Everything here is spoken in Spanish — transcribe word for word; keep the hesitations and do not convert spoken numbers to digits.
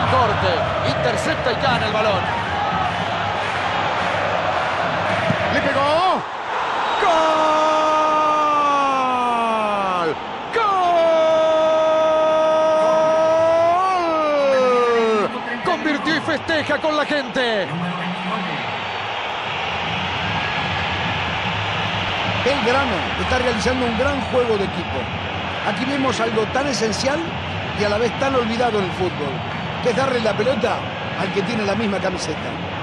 corte, intercepta y gana el balón. ¡Le pegó! ¡Gol! ¡Gol! Convirtió y festeja con la gente. Belgrano está realizando un gran juego de equipo. Aquí vemos algo tan esencial y a la vez tan olvidado en el fútbol, que es darle la pelota al que tiene la misma camiseta.